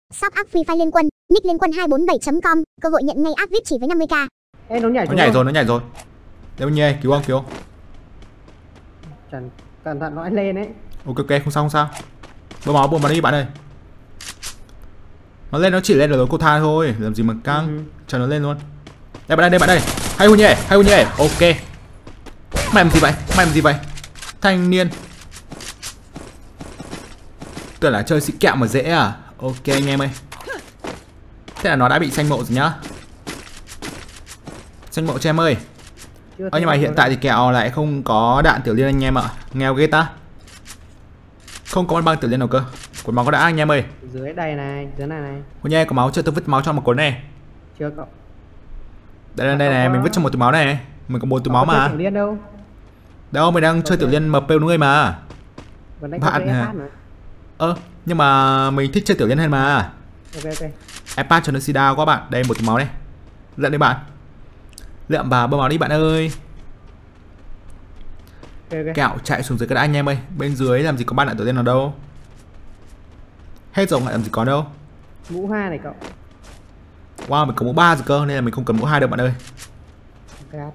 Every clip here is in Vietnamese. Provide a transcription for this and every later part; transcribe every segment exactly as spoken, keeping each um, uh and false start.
Shop app Free Fire Liên Quân, nick liên quân hai bốn bảy chấm com, cơ hội nhận ngay app vê i pê chỉ với năm mươi k. Ê, nó nhảy, nó nhảy rồi, nó nhảy rồi. Đâu nhé, cứu không, cứu không? Chẳng cẩn thận nó lên đấy. Ok ok, không sao không sao. Bơm máu, bơm máu đi bạn ơi. Nó lên, nó chỉ lên được cô tha thôi, làm gì mà căng. Ừ. Cho nó lên luôn. Đây bạn đây, đây bạn đây. Hay Huy nhỉ, hay Huy nhỉ. Ok. Mày làm gì vậy? Mày làm gì vậy? Thanh niên. Tưởng là chơi xị kẹo mà dễ à? Ok anh em ơi. Thế là nó đã bị xanh mộ rồi nhá. Xanh mộ cho em ơi. Ơ nhưng mà hiện tại thì kẹo lại không có đạn tiểu liên anh em ạ. Nghèo ghê ta. Không có con băng tiểu liên nào cơ. Quần máu có đã anh em ơi. Dưới đây này, dưới này này. Cô nhé có máu chưa, tôi vứt máu cho một cuốn này. Chưa cậu. Đây đây này, mình vứt cho một túi máu này. Mình có một túi máu mà. Tiểu liên đâu? Đâu, mình đang chơi tiểu liên em pê đúng người mà. Bạn à. Ơ, nhưng mà mình thích chơi tiểu liên hơn mà. Ok ok. iPad cho nó xì đao quá bạn. Đây một túi máu này. Lượm đi bạn. Lượm vào bơm máu đi bạn ơi. Okay, okay. Kẹo chạy xuống dưới cái đã anh em ơi. Bên dưới làm gì có bạn lại tiểu liên nào đâu. Hết rồi lại làm gì có đâu. Mũ hai này cậu. Wow, mình có mũ ba rồi cơ nên là mình không cần mũ hai đâu bạn ơi. Gát.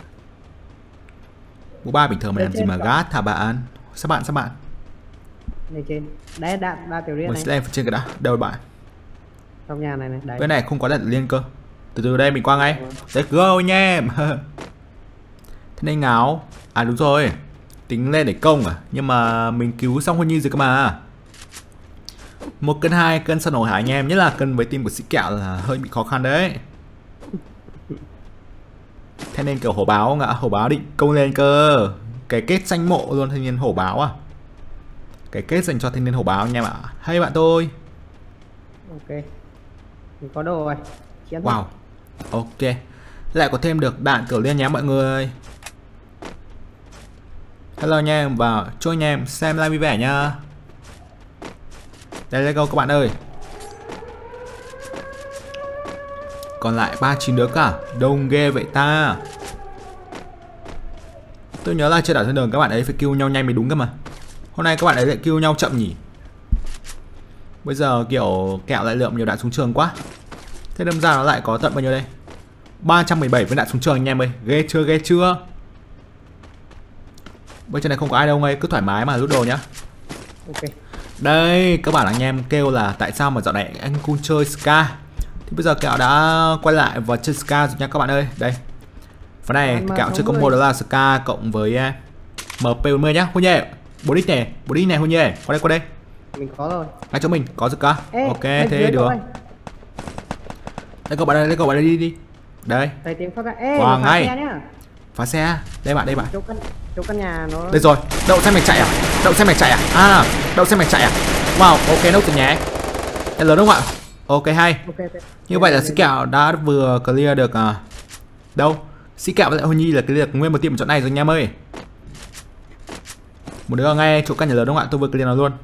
Mũ ba bình thường mình làm gì mà cậu. Gát thả bạn. Sao bạn sao bạn? Này trên. Đấy đạn ba tiểu liên mình này. Mình sẽ lên trên cái đã. Đâu bạn? Trong nhà này này. Đấy. Bên này không có đạn tiểu liên cơ. Từ từ đây mình qua ngay. Let's go nha em. Thế nên ngáo. À đúng rồi. Tính lên để công à. Nhưng mà mình cứu xong Huy Nhi rồi cơ mà. Một cân hai cân săn nổi hả anh em. Nhất là cân với team của sĩ kẹo là hơi bị khó khăn đấy. Thế nên kiểu hổ báo không ạ. Hổ báo định công lên cơ. Cái kết danh mộ luôn thanh niên hổ báo à. Cái kết dành cho thanh niên hổ báo anh em ạ. Hay bạn tôi. Ok. Mình có đồ rồi. Chiến wow. Ok. Lại có thêm được đạn tiểu liên nhé mọi người. Hello nha em và cho anh em xem live vui vẻ nha. Đây let's go các bạn ơi. Còn lại ba mươi chín đứa cả. Đông ghê vậy ta. Tôi nhớ là trên đảo thiên đường các bạn ấy phải kill nhau nhanh mới đúng cơ mà. Hôm nay các bạn ấy lại kill nhau chậm nhỉ. Bây giờ kiểu kẹo lại lượm nhiều đạn súng trường quá. Thế đâm ra nó lại có tận bao nhiêu đây? ba trăm mười bảy viên đạn súng trường anh em ơi. Ghê chưa ghê chưa. Bên trên này không có ai đâu ngay. Cứ thoải mái mà lút đồ nhá. Ok. Đây các bạn anh em kêu là tại sao mà dạo này anh cũng chơi Ska. Thì bây giờ kẹo đã quay lại và chơi Ska rồi nha các bạn ơi. Đây. Phần này kẹo chơi combo đó là Ska cộng với em pê bốn mươi nhá. Huy nhé. bốn x này, bốn x này Huy nhé. Qua đây qua đây. Mình có rồi. Ngay chỗ mình có Ska. Ok thế được. Đây các bạn đây, đây các bạn đây đi đi. Đây. Đây tiếng phát ra. Ê, wow, phá ngay. xe nhá. Phá xe. Đây bạn, đây bạn. Chỗ căn, chỗ căn nhà nó. Đây rồi. Đậu xe mày chạy à? Đậu xe mày chạy à? À, đậu xe mày chạy à? Wow, ok nốt từ nhé. Em lớn không ạ? Ok hay. Okay, okay. Như vậy là sĩ kẹo đã vừa clear được à... đâu? Sĩ kẹo với lại Huy Nhi là clear được nguyên một team ở chỗ này rồi nha em ơi. Một đứa ngay chỗ căn nhà lớn đúng không ạ? Tôi vừa clear nó luôn.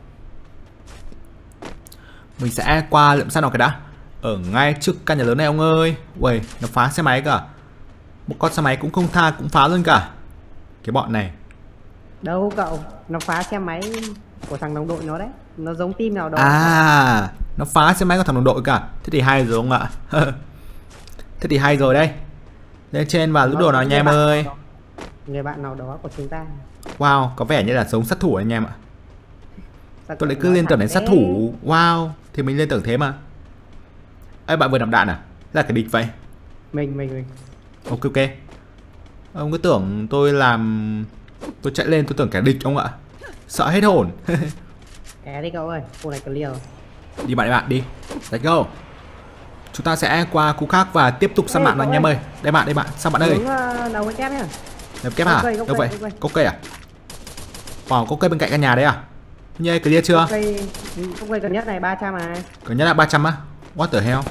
Mình sẽ qua lượm săn nào cái đã. Ở ngay trước căn nhà lớn này ông ơi. Uầy, nó phá xe máy cả. Một con xe máy cũng không tha cũng phá luôn cả. Cái bọn này. Đâu cậu, nó phá xe máy của thằng đồng đội nó đấy. Nó giống team nào đó. À, nó phá xe máy của thằng đồng đội cả. Thế thì hay rồi không ạ? Thế thì hay rồi đây. Lên trên và lút đồ nào anh em ơi. Người bạn nào đó của chúng ta. Wow, có vẻ như là giống sát thủ anh em ạ. Tôi lại cứ lên tưởng đến sát thủ. Wow, thì mình lên tưởng thế mà. Ê bạn vừa nằm đạn à? Là cái địch vậy? Mình, mình, mình. Ok ok. Ông cứ tưởng tôi làm... Tôi chạy lên tôi tưởng kẻ địch ông ạ. Sợ hết hồn. Ké đi cậu ơi, khu này clear rồi. Đi bạn bạn đi. Let's go. Chúng ta sẽ qua khu khác và tiếp tục săn bạn anh em ơi. Đây bạn, đây bạn, sao bạn ơi? Đúng đầu cái kép nhá. Đầu kép à? Đâu vậy? Có cây à? Wow, có cây bên cạnh căn nhà đấy à? Như clear chưa? Có cây, có cây gần nhất này ba trăm à. Gần nhất là ba trăm á? What the hell?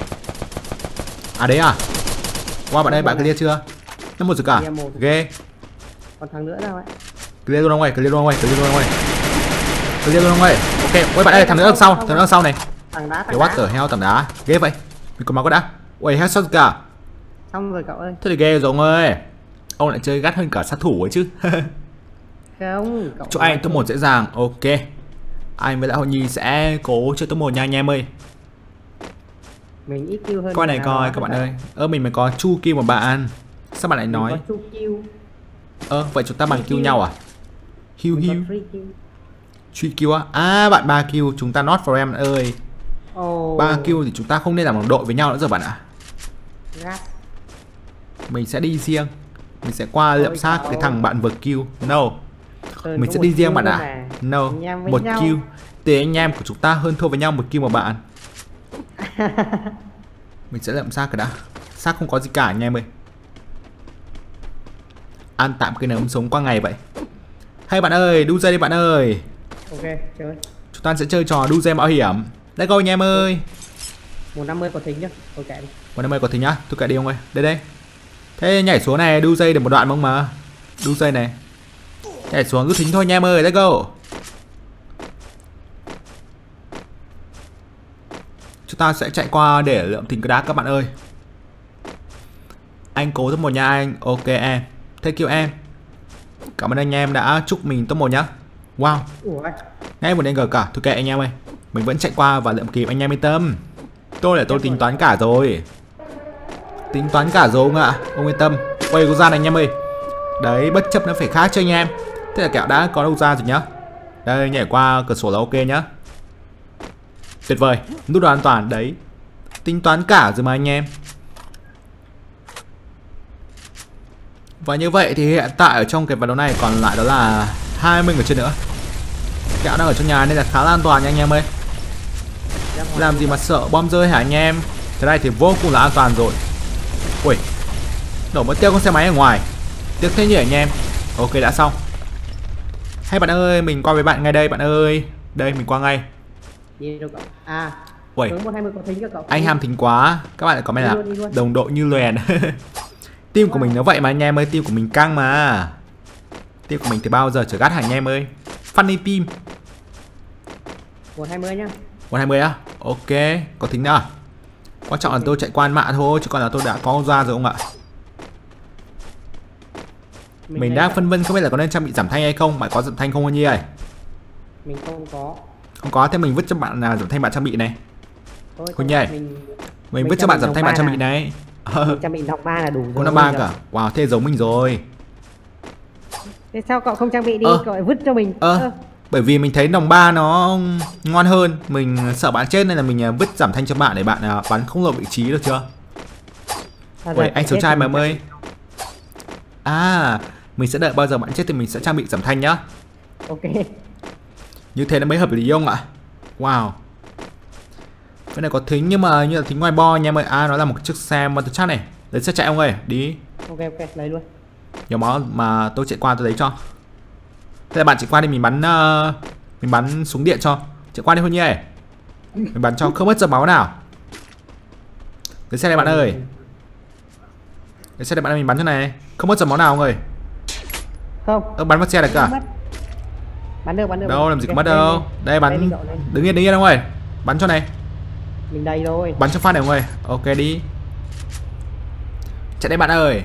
À đấy à? Wow bạn ơi, bạn clear chưa? Nó một rồi cả. Ghê. Còn thằng nữa đâu ấy? Clear luôn ông ơi, clear luôn ông ơi, clear luôn ông ơi. Clear luôn ông ơi. Ok, ôi bạn ơi, thằng nữa đằng sau, thằng nữa đằng sau này. Thằng đá, thằng đá. What the hell, thằng đá. Ghê vậy. Mình còn máu có đã. Ui, headshot cả. Xong rồi cậu ơi. Thế thì ghê rồi ông ơi. Ông lại chơi gắt hơn cả sát thủ ấy chứ. Không, cậu. Chỗ anh top một dễ dàng. Ok. Anh với lại Huy Nhi sẽ cố chơi top một nha anh em ơi. Mình ít kill hơn. Coi này coi các bạn ơi. Ơ mình mới có chu kill mà bạn. Sao bạn lại nói? Mình có chu kill. Ơ vậy chúng ta bằng kill nhau à? Hiu hiu. Free kill. Truy kill á? À bạn ba kill, chúng ta not for em ơi. Oh. ba kill thì chúng ta không nên làm đồng đội với nhau nữa rồi bạn ạ. Gắt. Mình sẽ đi riêng. Mình sẽ qua Ôi liệm xác cậu. cái thằng bạn vừa kill. No. Sơn Mình có sẽ một đi riêng kill bạn thôi ạ. mà. No. Anh em với Một nhau. kill. Thì anh em của chúng ta hơn thua với nhau một kill mà bạn. Mình sẽ liệm xác cái đã. Xác không có gì cả anh em ơi. Ăn tạm cái nấm sống qua ngày vậy. Hay bạn ơi, đu dây đi bạn ơi. Ok, chơi. Chúng ta sẽ chơi trò đu dây mạo hiểm. Let's go anh em ơi. một năm mươi có thính chứ. Thôi kệ đi. Một năm mươi có thính nhá. Tôi kệ đi ông ơi. Đây đây. Thế nhảy xuống này, đu dây được một đoạn không mà. Đu dây này. Nhảy xuống rút thính thôi anh em ơi. Let's go. Chúng ta sẽ chạy qua để lượm thính cái đá các bạn ơi. Anh cố top một nha anh. Ok em. Thank you em. Cảm ơn anh em đã chúc mình top một nhá. Wow. Ủa. Ngay một đen gờ cả. Thôi kệ anh em ơi. Mình vẫn chạy qua và lượm kịp anh em yên tâm. Tôi là tôi tính toán cả rồi. Tính toán cả rồi ông ạ. Ông yên tâm. Quay có gian anh em ơi. Đấy bất chấp nó phải khác cho anh em. Thế là kẹo đã có đâu ra rồi nhá. Đây nhảy qua cửa sổ là ok nhá. Tuyệt vời. Nút an toàn đấy. Tính toán cả rồi mà anh em. Và như vậy thì hiện tại ở trong cái ván đấu này còn lại đó là hai mươi người chơi nữa. Kẹo đang ở trong nhà nên là khá là an toàn nha anh em ơi. Làm gì mà sợ bom rơi hả anh em. Thế này thì vô cùng là an toàn rồi. Ui. Nổ mất tiêu con xe máy ở ngoài. Tiếc thế nhỉ anh em. Ok đã xong. Hay bạn ơi, mình qua với bạn ngay đây bạn ơi. Đây mình qua ngay. Đi đâu cậu? À. Ui. một hai mươi có thính cho cậu. Anh ham thính quá. Các bạn lại có mày là đồng đội như lèn. Team của mình nó vậy mà anh em ơi. Team của mình căng mà. Team của mình thì bao giờ chở gắt hả anh em ơi. Funny team. một hai mươi nhá. một hai mươi á? Ok, có thính nào? Quan trọng là tôi chạy qua ăn mạ thôi, chứ còn là tôi đã có ra rồi ông ạ. Mình, mình đang phân vân không biết là có nên trang bị giảm thanh hay không. Bạn có giảm thanh không anh Nhi ơi? Mình không có. Không có, thế mình vứt cho bạn là giảm thanh bạn trang bị này. Thôi, Huynh ơi, mình, mình, mình vứt cho bạn giảm thanh bạn trang bị này. Mình trang bị nòng ba là đủ rồi. Có năm ba cả. Wow, thế giống mình rồi. Thế sao cậu không trang bị đi, Ờ. cậu lại vứt cho mình. Ờ. Ờ. Bởi vì mình thấy nòng ba nó ngon hơn. Mình sợ bạn chết nên là mình vứt giảm thanh cho bạn để bạn bắn không lộn vị trí được chưa? Ui, anh xấu trai mà em ơi. À, mình sẽ đợi bao giờ bạn chết thì mình sẽ trang bị giảm thanh nhá. Ok. Như thế nó mới hợp lý không ạ? Wow. Cái này có thính nhưng mà như là thính ngoài bo nha em ơi. À nó là một chiếc xe motor chat này. Đấy sẽ chạy ông ơi, đi. Ok ok, lấy luôn. Nhiều máu mà tôi chạy qua tôi lấy cho. Thế là bạn chạy qua đi mình bắn uh, mình bắn súng điện cho. Chạy qua đi thôi nhé. Mình bắn cho không mất giọt máu nào. Đấy xe này bạn ơi. Đấy xe này bạn ơi, mình bắn cho này. Không mất giọt máu nào ông ơi. Không. Ơ bắn mất xe được cả. Bắn được, bắn được. Đâu làm gì có mất đâu. Đây bắn. Đứng yên đứng yên ông ơi. Bắn cho này. Mình đây thôi. Bắn cho phát này ông ơi. Ok đi. Chạy đây bạn ơi.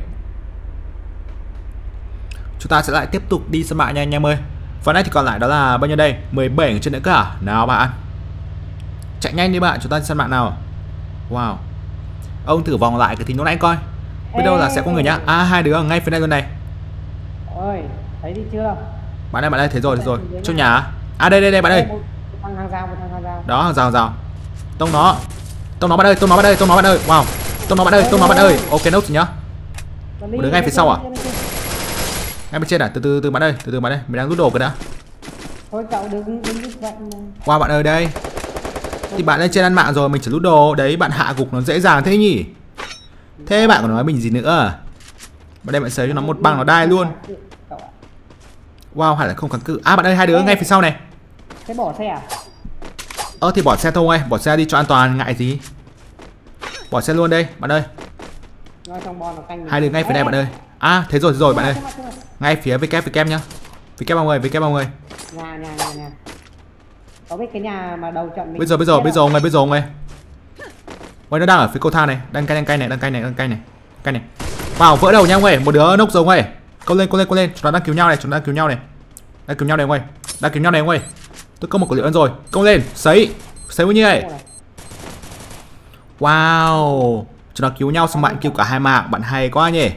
Chúng ta sẽ lại tiếp tục đi sân bãi nha anh em ơi. Phần này thì còn lại đó là bao nhiêu đây? mười bảy người chơi nữa cả. Nào bạn. Chạy nhanh đi bạn, chúng ta đi sân bãi nào. Wow. Ông thử vòng lại cái thính lúc nãy coi. Biết đâu là sẽ có người nhá. À hai đứa ở ngay phía đây luôn này. Ôi, thấy đi chưa? Bạn ơi, bạn ơi, thấy rồi, thấy rồi. Trong nhà. À đây đây đây bạn ơi. Một thằng hàng rào, một thằng hàng rào. Đó, hàng rào hàng rào. Tông nó. Tông nó bạn ơi, tông nó bạn ơi, tông nó bạn ơi. Wow. Tông nó bạn ơi, tông nó bạn ơi. Ok nốt rồi nhá. Một đứa ngay phía sau à? Ngay bên trên à? Từ từ từ bạn ơi, từ từ bạn ơi, mình đang rút đồ cái đã. Thôi cậu đứng đứng như vậy. Wow bạn ơi đây. Thì bạn lên trên ăn mạng rồi, mình chỉ rút đồ. Đấy, bạn hạ gục nó dễ dàng thế nhỉ. Thế bạn còn nói mình gì nữa. Bạn đây bạn sấy cho nó một băng nó đai luôn. Wow, hẳn là không kháng cự. À bạn ơi, hai đứa ngay phía sau này. Thế bỏ xe à? Ơ thì bỏ xe thôi, bỏ xe đi cho an toàn, ngại gì. Bỏ xe luôn đây, bạn ơi. Hai đứa ngay phía này bạn ơi. À, thế rồi, thế rồi bạn ơi. Ngay phía vê kép vê kép nhá. vê kép ông ơi, vê kép ông ơi. Nhà, nhà, nhà, nhà. Có biết cái nhà mà đầu trận mình. Bây giờ, bây giờ, bây giờ ông ơi, bây giờ ông ơi. Ôi nó đang ở phía cầu thang này, đang cay đang cay này, đang cay này, đang cay này. Cay này. Vào vỡ đầu nha ông ơi, một đứa nốc rồi ông ơi. Câu lên, câu lên, câu lên, chúng ta đang cứu nhau này, chúng ta đang cứu nhau này. Đang cứu nhau này ông ơi. Đang cứu nhau này ông ơi. Tôi câu một quả liệu ăn rồi. Câu lên, sấy. Sấy bao nhiêu này. Wow, chúng nó cứu nhau xong bạn kêu cả hai mạng, bạn hay quá nhỉ.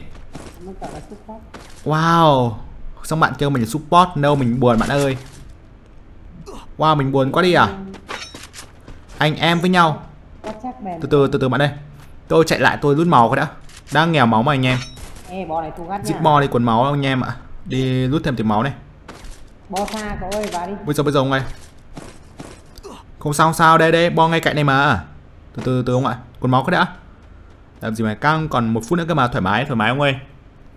Wow, xong bạn kêu mình là support, no mình buồn bạn ơi. Wow, mình buồn quá đi à. Anh em với nhau. Từ từ từ từ bạn ơi. Tôi chạy lại tôi lút máu cái đã. Đang nghèo máu mà anh em. Giết bo đi quần máu anh em ạ. Đi lút thêm tiền máu này. Bo xa cậu ơi, vào đi. Bây giờ bây giờ ông ơi. Không sao không sao, đây đây, bo ngay cạnh này mà. Từ từ từ ông ạ. Quần máu cái đã. Làm gì mà căng, còn một phút nữa cơ mà, thoải mái thoải mái ông ơi.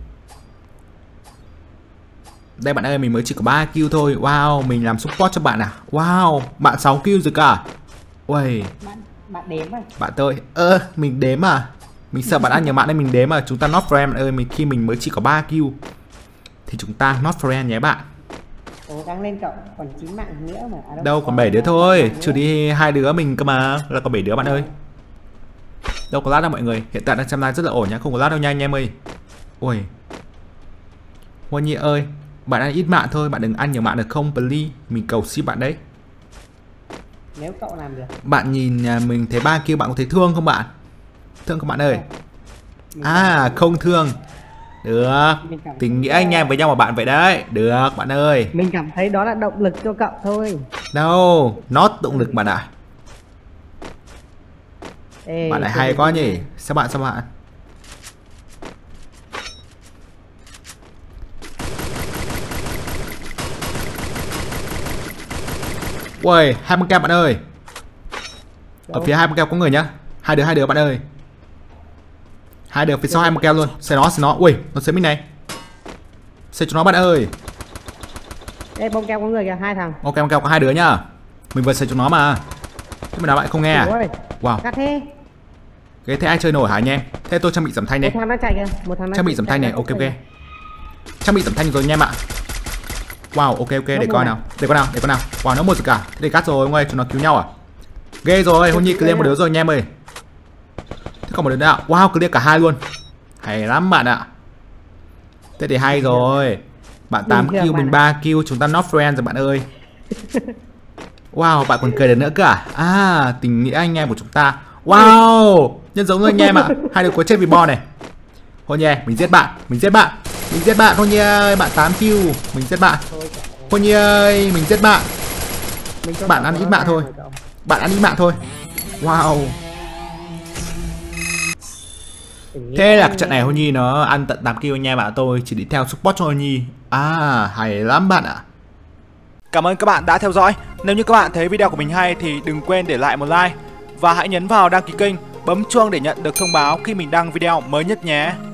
Đây bạn ơi, mình mới chỉ có ba kill thôi. Wow, mình làm support cho bạn à. Wow, bạn sáu kill rồi cả. Uầy. Bạn bạn đếm à? Bạn tôi, ơ, ờ, mình đếm à. Mình sợ bạn ăn nhiều mạng nên mình đếm mà. Chúng ta not friend bạn ơi, mình khi mình mới chỉ có ba kill thì chúng ta not friend nhé bạn. Cố gắng lên cậu, còn chín mạng nữa mà. À, đâu, đâu còn bảy đứa thôi, trừ đi hai đứa mình cơ mà, là còn bảy đứa bạn ơi. Đâu có lát đâu mọi người, hiện tại đang xem live rất là ổn nhá, không có lát đâu nha anh em ơi. Ôi. Hoa Nhi ơi, bạn ăn ít mạng thôi, bạn đừng ăn nhiều mạng được không please, mình cầu xin bạn đấy. Nếu cậu làm được. Bạn nhìn nhà mình thấy ba kill bạn có thấy thương không bạn? Thương không bạn ơi? À, không thương. Được, tình nghĩa anh em với nhau mà bạn vậy đấy. Được bạn ơi. Mình cảm thấy đó là động lực cho cậu thôi. Đâu, nó động lực bạn ạ. À. Ê, bạn lại hay quá nhỉ. Sao bạn sao bạn? Uầy, hai mươi keo bạn ơi. Ở phía hai mươi keo có người nhá. Hai đứa hai đứa bạn ơi. Hai đứa phía sau hai mươi keo luôn. Xe nó xe nó. Ui, nó xếp mình này. Xe cho nó bạn ơi. Ê, bông keo có người kìa, hai thằng. Ok, bông keo có hai đứa nhá. Mình vừa xe cho nó mà. Thế mà nào bạn không nghe à? Wow. Cắt thế. Thế thế ai chơi nổi hả anh em? Thế tôi trang bị giảm thanh đây. Một thằng đang chạy kìa, một thằng đang trang bị giảm thanh này, ok ok. Trang bị giảm thanh rồi anh em ạ. Wow, ok ok, để coi nào. Để con nào, để con nào. Wow, nó một rồi cả. Thế để cắt rồi ông ơi, chúng nó cứu nhau à? Ghê rồi, Hôn Nhi clear một đứa rồi anh em ơi. Thế còn một đứa nữa ạ. Wow, clear cả hai luôn. Hay lắm bạn ạ. Thế thì hay rồi. Bạn tám kill, mình ba kill, chúng ta not friend rồi bạn ơi. Wow, bạn còn cười được nữa cơ à? À, tình nghĩa anh em của chúng ta. Wow, nhân giống anh em ạ. Hai đứa có chết vì bo này. Hôn Nhi, mình giết bạn, mình giết bạn. Mình giết bạn Hôn Nhi ơi, bạn tám kill, mình giết bạn. Hôn Nhi ơi, mình giết bạn. Bạn ăn ít mạng thôi. Bạn ăn ít mạng thôi. Wow. Thế là trận này Hôn Nhi nó ăn tận tám kill anh em ạ. Tôi chỉ đi theo support cho Hôn Nhi. À, hay lắm bạn ạ. Cảm ơn các bạn đã theo dõi. Nếu như các bạn thấy video của mình hay thì đừng quên để lại một like. Và hãy nhấn vào đăng ký kênh, bấm chuông để nhận được thông báo khi mình đăng video mới nhất nhé.